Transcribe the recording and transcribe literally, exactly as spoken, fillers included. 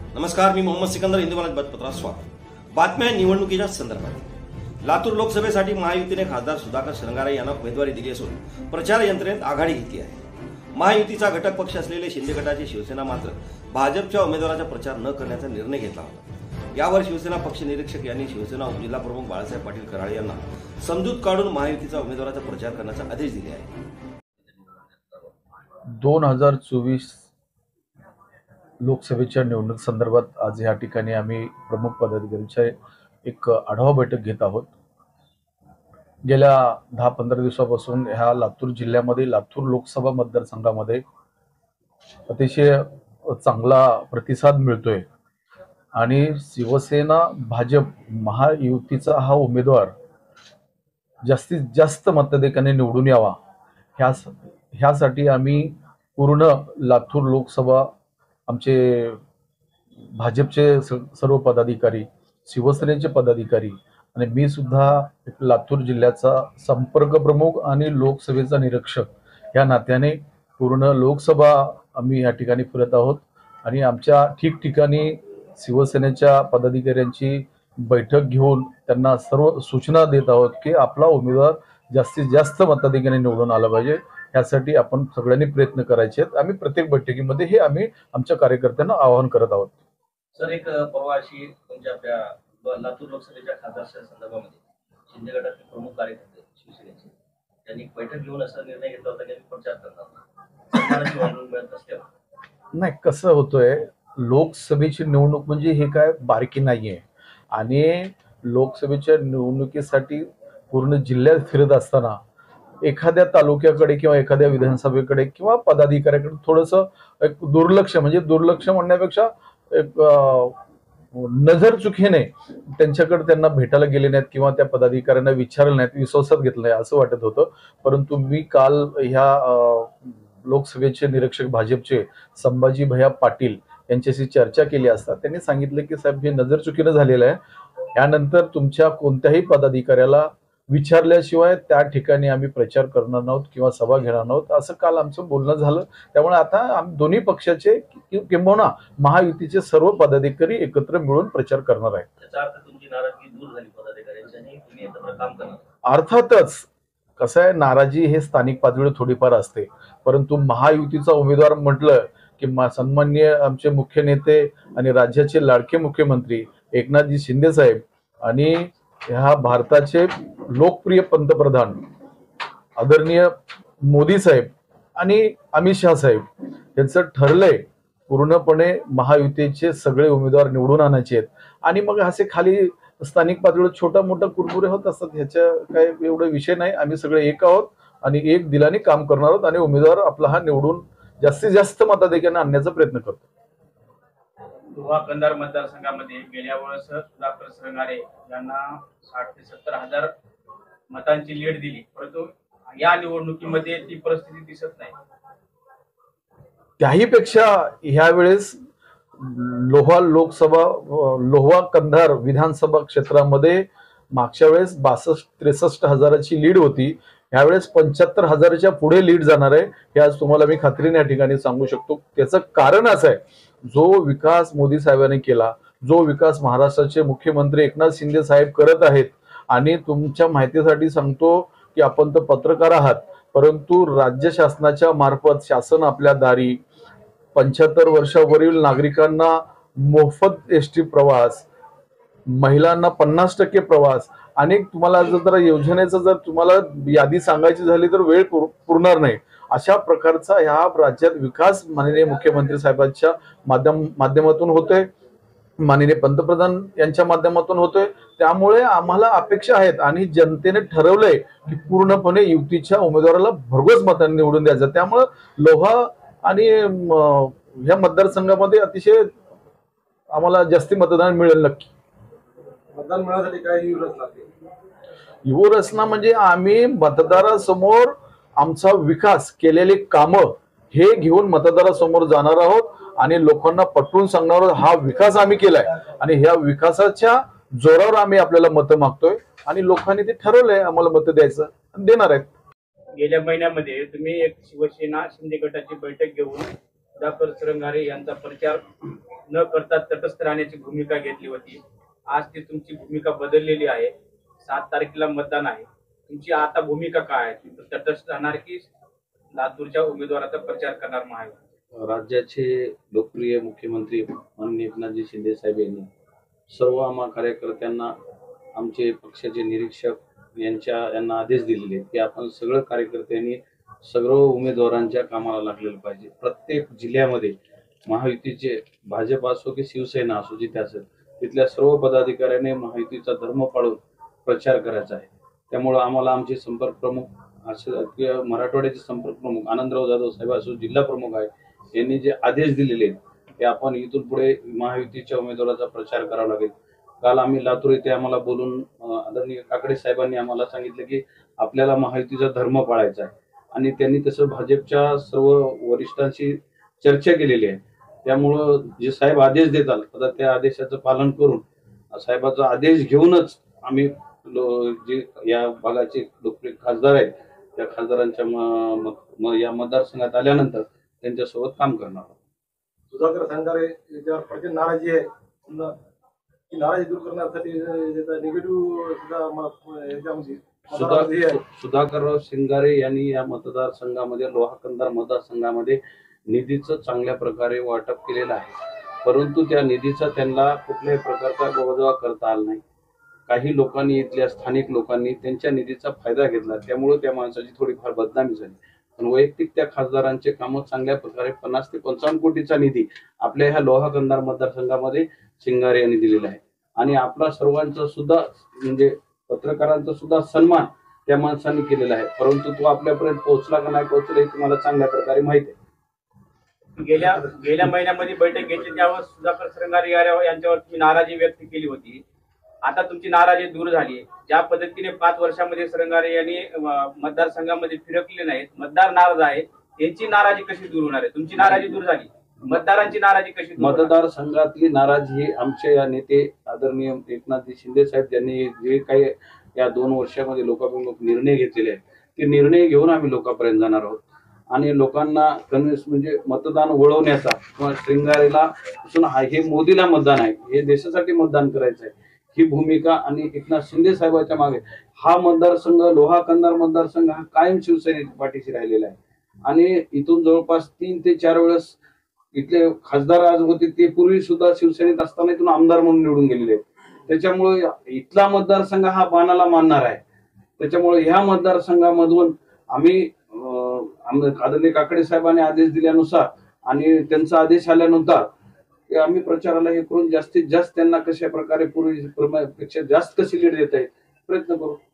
नमस्कार, मी मोहम्मद सिकंदर, हिंदू मराठी बातमीपत्रात स्वागत। बातम्या निवडणुकीच्या संदर्भात। लातूर लोकसभेसाठी महायुतीने खासदार सुधाकर श्रृंगारे यांना उमेदवारी दिली असून प्रचार यंत्रणेत आघाडी घेतली आहे। महायुतीचा घटक पक्ष असलेले शिंदे गटाची शिवसेना मात्र भाजपच्या उमेदवाराचा प्रचार न करण्याचा निर्णय घेतला होता। यावर शिवसेना पक्ष निरीक्षक यांनी शिवसेना उपजिल्हा प्रमुख बाळासाहेब पाटील कराळे यांना समजूत काढून महायुतीचा उमेदवाराचा प्रचार करण्याचा आदेश दिले आहे। दोन हजार चोवीस लोकसभेच्या निवडणूक संदर्भात आज या ठिकाणी आम्ही प्रमुख पदाधिकाऱ्यांची एक आढावा बैठक घेत आहोत। गेल्या दहा पंधरा दिवसापासून ह्या लातूर जिल्ह्यामध्ये लातूर लोकसभा मतदारसंघामध्ये अतिशय चांगला प्रतिसाद मिळतोय आणि शिवसेना भाजप महायुतीचा हा उमेदवार जास्तीत जास्त मताधिक्याने निवडून यावा ह्या ह्यासाठी आम्ही पूर्ण लातूर लोकसभा आमचे भाजपचे सर्व पदाधिकारी, शिवसेनेचे पदाधिकारी आणि मी सुद्धा लातूर जिल्ह्याचा संपर्क प्रमुख आणि लोकसभेचा निरीक्षक या नात्याने पूर्ण लोकसभा आम्ही या ठिकाणी फिरत आहोत आणि आमच्या ठिकठिकाणी शिवसेनेच्या पदाधिकाऱ्यांची बैठक घेऊन त्यांना सर्व सूचना देत आहोत की आपला उमेदवार जास्तीत जास्त मताधिक्याने निवडून आला पाहिजे। यासाठी आपण सगळ्यांनी प्रयत्न करायचे आहेत। आम्ही प्रत्येक बैठकीमध्ये हे आम्ही आमच्या कार्यकर्त्यांना आवाहन करत आहोत। सर, एक परवाशी तुमच्या आपल्या लातूर लोकसभेच्या खासदारच्या संदर्भामध्ये शिंदे गटाचे प्रमुख कार्यकर्ते शिवसेनेचे त्यांनी बैठक घेऊन असा निर्णय घेतला होता की प्रचार करणार नाही। कसं होतंय, लोकसभेची निवडणूक म्हणजे हे काय बारकी नाहीये आणि लोकसभेच्या निवडणुकीसाठी पूर्ण जिल्ह्यात फिरत असताना एखाद्या तालुक्याकडे किंवा एखाद्या विधानसभेकडे किंवा पदाधिकाऱ्याकडे थोडंसं एक दुर्लक्ष, म्हणजे दुर्लक्ष म्हणण्यापेक्षा एक नजर चुकीने त्यांच्याकडे त्यांना भेटायला गेले नाहीत किंवा त्या पदाधिकाऱ्यांना विचारलं नाहीत, विश्वासात घेतलं नाही असं वाटत होतं। परंतु मी काल ह्या लोकसभेचे निरीक्षक भाजपचे संभाजी भैया पाटील यांच्याशी चर्चा केली असता त्यांनी सांगितलं की साहेब, हे नजर चुकीनं झालेलं आहे। यानंतर तुमच्या कोणत्याही पदाधिकाऱ्याला विचारल्याशिवाय त्या ठिकाणी आम्ही प्रचार करणार नाहोत किंवा सभा घेणार नाहोत असं काल आमचं बोलणं झालं। त्यामुळे आता आम्ही दोन्ही पक्षाचे किंबहुना महायुतीचे सर्व पदाधिकारी एकत्र मिळून प्रचार करणार आहेत। त्याचा अर्थ तुमची नाराजगी दूर झाली पदाधिकाऱ्यांची आणि तुम्ही एकत्र काम करणार? अर्थातच कसं आहे, नाराजी हे स्थानिक पातळीवर थोडीफार असते, परंतु महायुतीचा उमेदवार म्हटलं की सन्माननीय आमचे मुख्य नेते आणि राज्याचे लाडके मुख्यमंत्री एकनाथजी शिंदे साहेब आणि ह्या भारताचे लोकप्रिय पंतप्रधान आदरणीय मोदी साहेब आणि अमित शाह साहेब यांचं ठरलंय पूर्णपणे महायुतीचे सगळे उमेदवार निवडून आणायचे आहेत। आणि मग असे खाली स्थानिक पातळीवर छोटा मोठा कुरबुरे होत असतात, ह्याच्या काय एवढा विषय नाही। आम्ही सगळे एक आहोत आणि एक दिलाने काम करणार आहोत आणि उमेदवार आपला हा निवडून जास्तीत जास्त मताधिक्याने आणण्याचा प्रयत्न करतो। दुहा कंधार मतदारसंघामध्ये गेल्या वेळेस सुधाकर श्रृंगारे यांना साठ ते सत्तर हजार मतांची लीड दिली, परंतु या निवडणुकीमध्ये ती परिस्थिती दिसत नाही। त्याहीपेक्षा ह्यावेळेस लोहा लोकसभा लोहा कंधार विधानसभा क्षेत्रामध्ये मागच्या वेळेस बासष्ट त्रेसष्ट हजाराची लीड होती, यावेळेस पंच्याहत्तर हजाराच्या पुढे लीड जाणार आहे हे आज तुम्हाला मी खात्रीने या ठिकाणी सांगू शकतो। त्याचं कारण असं आहे, जो विकास मोदी साहेबांनी केला, जो विकास महाराष्ट्राचे मुख्यमंत्री एकनाथ शिंदे साहेब करत आहेत आणि तुमच्या माहितीसाठी सांगतो की आपण तर पत्रकार आहात, परंतु राज्य शासनाच्या मार्फत शासन आपल्या दारी पंच्याहत्तर वर्षावरील नागरिकांना मोफत एस टी प्रवास, महिलांना पन्नास टक्के प्रवास, अनेक तुम्हाला जर योजनेचं जर तुम्हाला यादी सांगायची झाली तर वेळ पुरणार नाही। अशा प्रकारचा ह्या राज्यात विकास माननीय मुख्यमंत्री साहेबांच्या माध्यम माध्यमातून होतोय, माननीय पंतप्रधान यांच्या माध्यमातून होतोय। त्यामुळे आम्हाला अपेक्षा आहेत आणि जनतेने ठरवलंय की पूर्णपणे युतीच्या उमेदवाराला भरघोस मतांनी निवडून द्यायचं। त्यामुळे लोहा आणि ह्या मतदारसंघामध्ये अतिशय आम्हाला जास्ती मतदान मिळेल। नक्की मतदान मिळण्यासाठी काय युवरचना युवरचना म्हणजे आम्ही मतदारासमोर आमचा विकास केलेले कामं हे घेऊन मतदारासमोर जाणार आहोत आणि लोकांना पटवून सांगणार आहोत हा विकास आम्ही केलाय आणि ह्या विकासाच्या जोरावर आम्ही आपल्याला मतं मागतोय आणि लोकांनी ते ठरवलंय आम्हाला मतं द्यायचं आणि देणार आहेत। गेल्या महिन्यामध्ये तुम्ही एक शिवसेना शिंदे गटाची बैठक घेऊन सुधाकर श्रृंगारे यांचा प्रचार न करता तटस्थ राहण्याची भूमिका घेतली होती. आज ती तुमची भूमिका बदललेली आहे. सात तारखेला मतदान आहे. तुमची आता भूमिका काय आहे? तुम्ही तटस्थ राहणार की लातूरच्या उमेदवाराचा प्रचार करणार महायुती? राज्याचे लोकप्रिय मुख्यमंत्री माननीय एकनाथजी शिंदे साहेब यांनी सर्व आम्हा कार्यकर्त्यांना, आमचे पक्षाचे निरीक्षक यांच्या यांना आदेश दिलेले आहेत की आपण सगळं कार्यकर्त्यांनी सर्व उमेदवारांच्या कामाला लागलेलं पाहिजे. प्रत्येक जिल्ह्यामध्ये महायुतीचे, भाजप असो की शिवसेना असो, जिथे असेल तिथल्या सर्व पदाधिकाऱ्यांनी महायुतीचा धर्म पाळून प्रचार करायचा आहे. त्यामुळं आम्हाला आमचे संपर्क प्रमुख असं मराठवाड्याचे संपर्क प्रमुख आनंदराव जाधव साहेब असो, जिल्हा प्रमुख आहे, यांनी जे आदेश दिलेले आहेत ते आपण इथून पुढे महायुतीच्या उमेदवाराचा प्रचार करावा लागेल. काल आम्ही लातूर येथे आम्हाला बोलून आदरणीय काकडे साहेबांनी आम्हाला सांगितलं की आपल्याला महायुतीचा धर्म पाळायचा आहे आणि त्यांनी तसं भाजपच्या सर्व वरिष्ठांशी चर्चा केलेली आहे. त्यामुळं जे साहेब आदेश देतात आता त्या आदेशाचं पालन करून, साहेबाचा आदेश घेऊनच आम्ही जे या भागाचे लोकप्रिय खासदार आहेत त्या खासदारांच्या म, म, या मतदारसंघात आल्यानंतर त्यांच्यासोबत काम करणार आहोत. सुधाकर संगारे याच्यावर प्रचंड नाराजी आहे. पुन्हा ती नाराजी दूर करण्यासाठी निगेटिव्ह सुद्धा म- याच्यामध्ये मतदारामध्ये हे आहे. सुधाकरराव शिंगारे यांनी या मतदारसंघामध्ये, लोहा कंधार मतदारसंघामध्ये निधीचं चांगल्या प्रकारे वाटप केलेलं आहे, परंतु त्या निधीचा त्यांना कुठल्याही प्रकारचा गोवजवा करता आला नाही. काही लोकांनी, इथल्या स्थानिक लोकांनी त्यांच्या निधीचा फायदा घेतला, त्यामुळे त्या माणसाची थोडीफार बदनामी झाली. पण वैयक्तिक त्या खासदारांचे कामं चांगल्या प्रकारे पन्नास ते पंचावन्न कोटीचा निधी आपल्या ह्या लोहा कंधार मतदारसंघामध्ये शिंगारे यांनी दिलेला आहे आणि आपला सर्वांचा सुद्धा, म्हणजे पत्रकारांचा सुद्धा सन्मान त्या माणसांनी केलेला आहे, परंतु तो आपल्यापर्यंत पोहोचला का नाही पोहोचला हे तुम्हाला चांगल्या प्रकारे माहिती आहे. गेल्या गेल्या महिन्यामध्ये बैठक घेतली त्यावर सुधाकर श्रंगारे यांच्यावर तुम्ही नाराजी व्यक्त केली होती. आता तुमची नाराजी दूर झाली. ज्या पद्धतीने पाच वर्षामध्ये श्रंगारे यांनी मतदारसंघामध्ये फिरकले नाहीत, मतदार नाराज आहे, त्यांची नाराजी कशी दूर होणार आहे? तुमची नाराजी दूर झाली, मतदारांची नाराजी कशी दूर होणार? मतदारसंघातली नाराजी आमचे या नेते आदरणीय एकनाथजी शिंदे साहेब यांनी जे काही या दोन वर्षामध्ये लोकाभिमुख निर्णय घेतलेले आहेत ते निर्णय घेऊन आम्ही लोकांपर्यंत जाणार आहोत आणि लोकांना कन्व्हिन्स, म्हणजे मतदान वळवण्याचा किंवा श्रंगारेला हे मोदीला मतदान आहे, हे देशासाठी मतदान करायचं आहे, ही भूमिका आणि एकनाथ शिंदे साहेबांच्या मागे हा मतदारसंघ, लोहा कंधार मतदारसंघ हा कायम शिवसेनेच्या पाठीशी राहिलेला आहे आणि इथून जवळपास तीन ते चार वेळेस इथले खासदार आज होते ते पूर्वी सुद्धा शिवसेनेत असताना इथून आमदार म्हणून निवडून गेलेले आहेत. त्याच्यामुळे इथला मतदारसंघ हा बाणाला मानणार आहे. त्याच्यामुळे ह्या मतदारसंघामधून आम्ही आदरणीय काकडे साहेबांनी आदेश दिल्यानुसार आणि त्यांचा आदेश आल्यानंतर आम्ही प्रचाराला हे करून जास्तीत जास्त त्यांना कशा प्रकारे पूर्वीपेक्षा जास्त कशी लीड देता येईल प्रयत्न करू.